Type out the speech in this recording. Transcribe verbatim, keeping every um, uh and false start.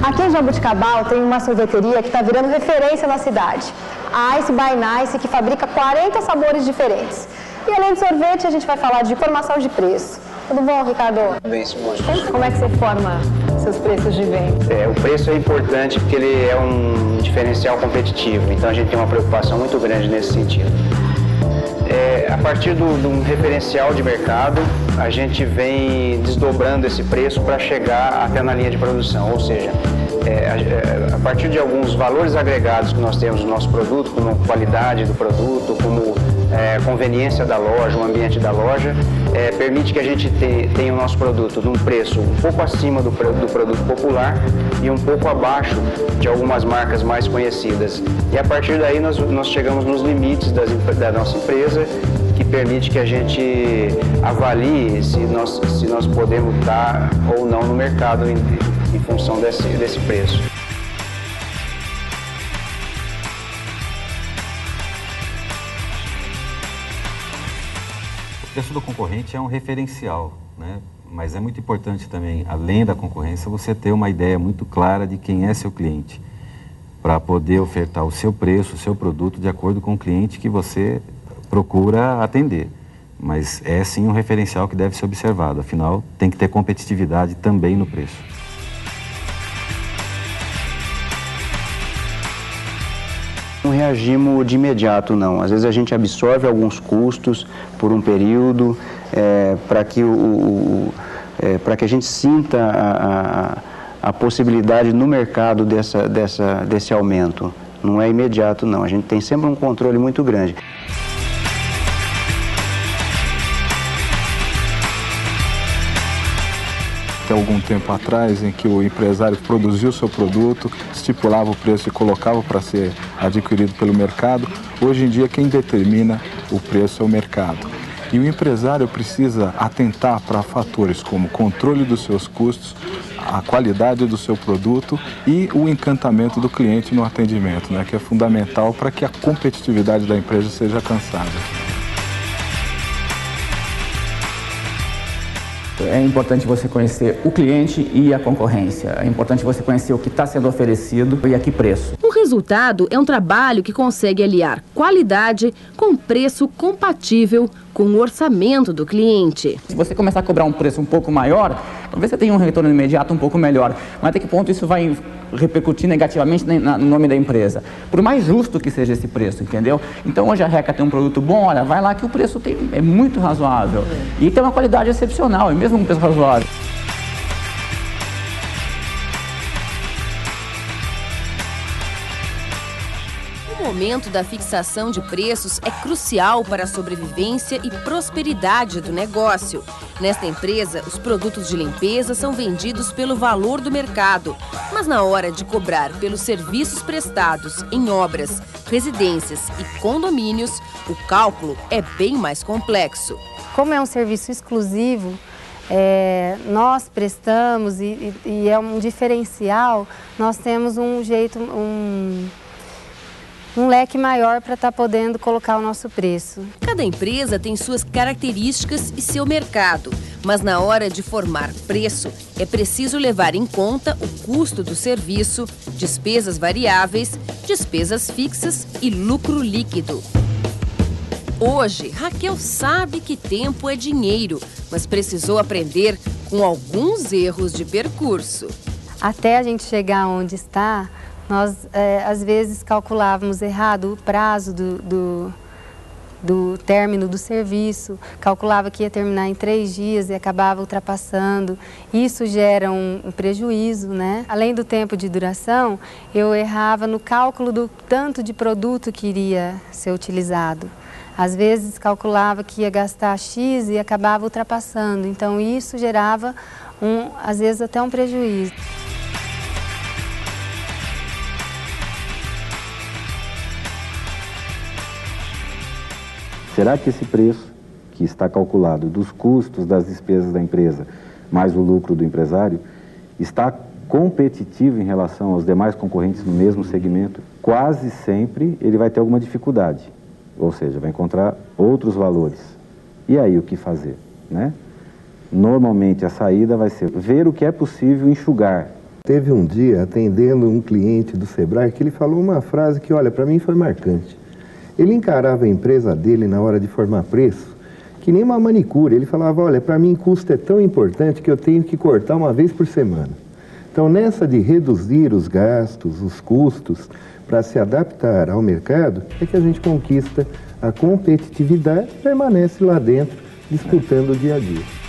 Aqui em Jaboticabal tem uma sorveteria que está virando referência na cidade. A Ice by Nice, que fabrica quarenta sabores diferentes. E além de sorvete, a gente vai falar de formação de preço. Tudo bom, Ricardo? Bem, Simone. Como é que você forma seus preços de venda? É, o preço é importante porque ele é um diferencial competitivo, então a gente tem uma preocupação muito grande nesse sentido. É, a partir do, de um referencial de mercado, a gente vem desdobrando esse preço para chegar até na linha de produção, ou seja, é, a, a partir de alguns valores agregados que nós temos no nosso produto, como qualidade do produto, como é, conveniência da loja, o ambiente da loja, é, permite que a gente te, tenha o nosso produto num preço um pouco acima do, do produto popular e um pouco abaixo de algumas marcas mais conhecidas. E a partir daí nós, nós chegamos nos limites das, da nossa empresa, que permite que a gente avalie se nós, se nós podemos estar ou não no mercado em, em função desse, desse preço. O preço do concorrente é um referencial, né? Mas é muito importante também, além da concorrência, você ter uma ideia muito clara de quem é seu cliente, para poder ofertar o seu preço, o seu produto de acordo com o cliente que você procura atender. Mas é sim um referencial que deve ser observado, afinal tem que ter competitividade também no preço. Não reagimos de imediato, não. Às vezes a gente absorve alguns custos por um período é, para que, o, o, é, para que a gente sinta a, a, a possibilidade no mercado dessa, dessa, desse aumento. Não é imediato, não. A gente tem sempre um controle muito grande. Até algum tempo atrás, em que o empresário produzia o seu produto, estipulava o preço e colocava para ser adquirido pelo mercado, hoje em dia quem determina o preço é o mercado. E o empresário precisa atentar para fatores como controle dos seus custos, a qualidade do seu produto e o encantamento do cliente no atendimento, né, que é fundamental para que a competitividade da empresa seja alcançada. É importante você conhecer o cliente e a concorrência. É importante você conhecer o que está sendo oferecido e a que preço. O resultado é um trabalho que consegue aliar qualidade com preço compatível com o orçamento do cliente. Se você começar a cobrar um preço um pouco maior, talvez você tenha um retorno imediato um pouco melhor. Mas até que ponto isso vai repercutir negativamente no nome da empresa? Por mais justo que seja esse preço, entendeu? Então hoje a Reca tem um produto bom, olha, vai lá que o preço tem, é muito razoável. E tem uma qualidade excepcional, e mesmo um preço razoável. O momento da fixação de preços é crucial para a sobrevivência e prosperidade do negócio. Nesta empresa, os produtos de limpeza são vendidos pelo valor do mercado, mas na hora de cobrar pelos serviços prestados em obras, residências e condomínios, o cálculo é bem mais complexo. Como é um serviço exclusivo, é, nós prestamos e, e, e é um diferencial, nós temos um jeito, um... um leque maior para estar podendo colocar o nosso preço. Cada empresa tem suas características e seu mercado, mas na hora de formar preço, é preciso levar em conta o custo do serviço, despesas variáveis, despesas fixas e lucro líquido. Hoje, Raquel sabe que tempo é dinheiro, mas precisou aprender com alguns erros de percurso. Até a gente chegar onde está, nós, é, às vezes, calculávamos errado o prazo do, do, do término do serviço, calculava que ia terminar em três dias e acabava ultrapassando. Isso gera um, um prejuízo, né? Além do tempo de duração, eu errava no cálculo do tanto de produto que iria ser utilizado. Às vezes, calculava que ia gastar X e acabava ultrapassando. Então, isso gerava, um, às vezes, até um prejuízo. Será que esse preço que está calculado dos custos das despesas da empresa, mais o lucro do empresário, está competitivo em relação aos demais concorrentes no mesmo segmento? Quase sempre ele vai ter alguma dificuldade, ou seja, vai encontrar outros valores. E aí o que fazer, né? Normalmente a saída vai ser ver o que é possível enxugar Teve um dia, atendendo um cliente do Sebrae, que ele falou uma frase que, olha, para mim foi marcante. Ele encarava a empresa dele na hora de formar preço que nem uma manicure. Ele falava, olha, para mim custo é tão importante que eu tenho que cortar uma vez por semana. Então, nessa de reduzir os gastos, os custos, para se adaptar ao mercado, é que a gente conquista a competitividade e permanece lá dentro, disputando o dia a dia.